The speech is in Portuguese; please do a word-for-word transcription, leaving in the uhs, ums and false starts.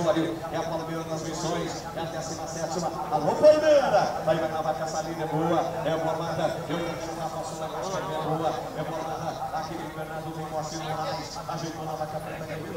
chegou ali, é a Palmeira das Missões, é a décima sétima, alô Palmeira, vai acabar com essa linha boa, é boa manda, eu quero jogar para a boa, é boa manda, aqui o Bernardo vem com a Moraes, ajeitou na vaca preta,